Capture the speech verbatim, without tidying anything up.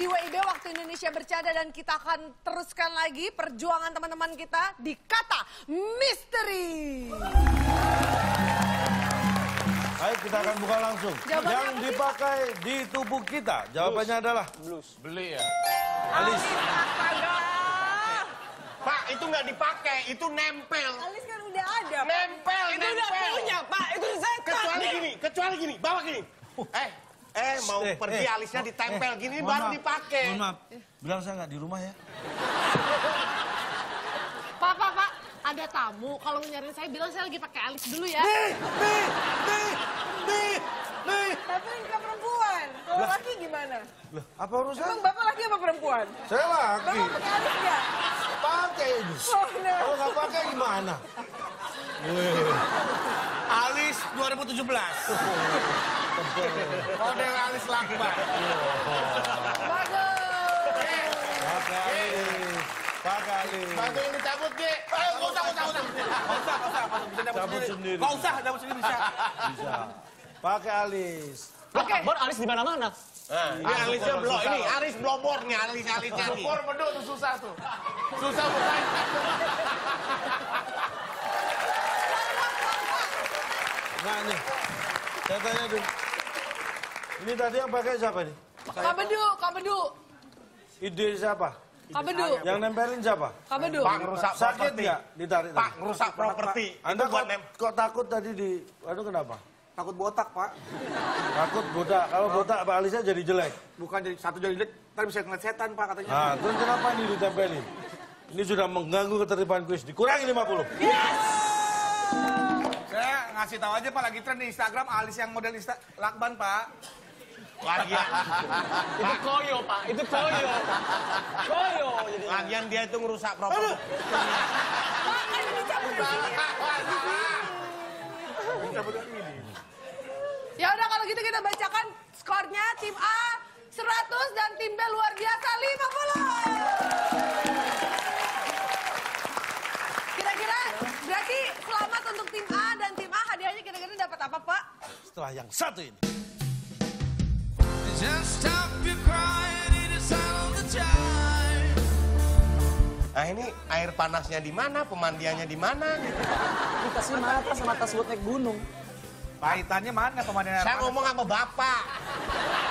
di W I B Waktu Indonesia Bercanda dan kita akan teruskan lagi perjuangan teman-teman kita di Kata Misteri. Ayo kita akan buka langsung. Jawabannya Yang dipakai di tubuh kita, jawabannya adalah Blus. Beli ya. alis. Astaga. Pak, itu nggak dipakai, itu nempel. Alis kan udah ada. Nempel, Itu nempel. udah punya, Pak. Itu setan. Kecuali gini, kecuali gini, bawa gini. Eh, eh mau Eh, pergi eh, alisnya ditempel eh, gini mohon baru maaf, dipakai. Mohon maaf, bilang saya nggak di rumah ya. Pak, Pak, Pak. Ada tamu. Kalau nyariin saya bilang saya lagi pakai alis dulu ya. Nih, nih, nih, nih, nih. Tapi enggak perempuan. Kalau laki gimana? Loh, apa urusan? Emang bapak laki apa perempuan? Saya laki. Bapak pakai alis nggak? Pakai ini. Oh, no. Kalau nggak pakai gimana? Alis dua ribu tujuh belas. Model alis lakban. Bagus. Pakai alis. Pakai alis. Batu yang dicabut, Ge. Eh, nggak usah, nggak usah, nggak usah. Nggak usah, nggak usah. Bisa dapat Cabut sendiri. Nggak usah, dapat sendiri bisa. Bisa. Pakai alis. Oke. Akbar alis di mana-mana. Nah, ini alisnya belum, ini alis blobor nih, alis-alisnya nih. Bor beduk tuh susah tuh. Susah bukan. Nah nih, saya tanya dulu. Ini tadi yang pakai siapa nih? Kak Bedu, Kak Bedu. Ide siapa? Kak Bedu. Yang nempelin siapa? Kak Bedu. Pak ngerusak Sakit properti. nggak ditarik? Pak tadi? ngerusak properti. Anda Itu kok, buat nem. kok takut tadi di... Aduh kenapa? Takut botak, Pak. Takut botak. Kalau botak Pak alisnya jadi jelek. Bukan jadi satu jadi jelek, ntar bisa ngeliat setan, Pak, katanya. Nah, terus kenapa ini ditempelin? Ini sudah mengganggu ketertiban kuis. Dikurangi lima puluh. Saya ngasih tahu aja, Pak, lagi tren di Instagram alis yang model Insta lakban, Pak. Lagian, Itu koyo, Pak. Itu koyo. Koyo jadi. lagian dia itu ngerusak properti. Pak, kan dicabut di sini. Ya udah kalau gitu kita bacakan skornya. Tim A seratus dan tim B luar biasa lima puluh. Kira-kira berarti selamat untuk tim A dan tim A, hadiahnya kira-kira dapat apa, Pak? Setelah yang satu ini. Nah ini air panasnya di mana, pemandiannya di mana gitu. Dikasih mata sama tas buat naik gunung. Pahitannya mana pemandangan? Saya ngomong sama bapak.